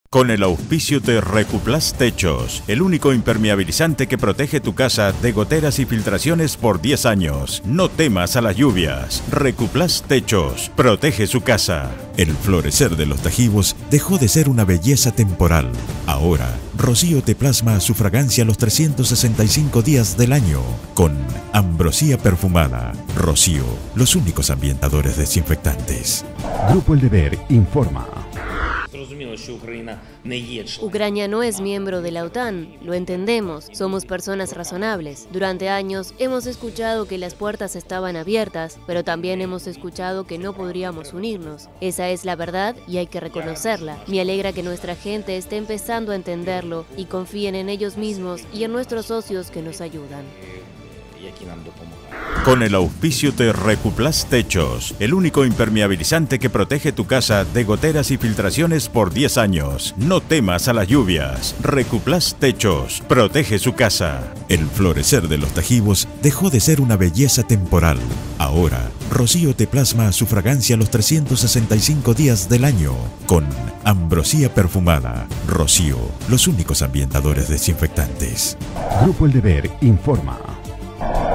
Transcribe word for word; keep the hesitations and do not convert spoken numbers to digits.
Con el auspicio de Recuplas Techos, el único impermeabilizante que protege tu casa de goteras y filtraciones por diez años. No temas a las lluvias. Recuplas Techos, protege su casa. El florecer de los tajivos dejó de ser una belleza temporal. Ahora, Rocío te plasma su fragancia los trescientos sesenta y cinco días del año. Con ambrosía perfumada. Rocío, los únicos ambientadores desinfectantes. Grupo El Deber informa. Ucrania no es miembro de la OTAN, lo entendemos, somos personas razonables. Durante años hemos escuchado que las puertas estaban abiertas, pero también hemos escuchado que no podríamos unirnos. Esa es la verdad y hay que reconocerla. Me alegra que nuestra gente esté empezando a entenderlo y confíen en ellos mismos y en nuestros socios que nos ayudan. Con el auspicio de Recuplas Techos, el único impermeabilizante que protege tu casa de goteras y filtraciones por diez años. No temas a las lluvias. Recuplas Techos, protege su casa. El florecer de los tajivos dejó de ser una belleza temporal. Ahora, Rocío te plasma su fragancia los trescientos sesenta y cinco días del año. Con ambrosía perfumada. Rocío, los únicos ambientadores desinfectantes. Grupo El Deber informa.